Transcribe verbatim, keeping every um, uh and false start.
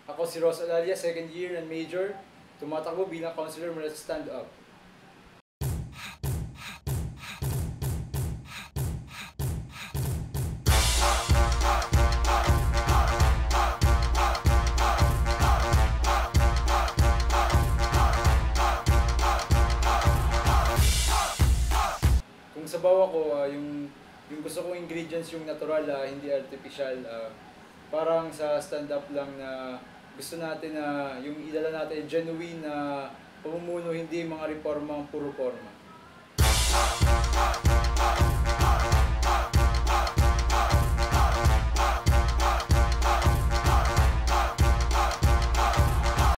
Ako si Ross Alalia, second year and major. Tumatakbo bilang counselor mula sa Stand Up. Kung sabaw ako, uh, yung, yung gusto kong ingredients yung natural, uh, hindi artificial. Uh, parang sa stand-up lang na gusto natin na yung idala natin genuine na pamumuno, hindi mga reforma puro forma.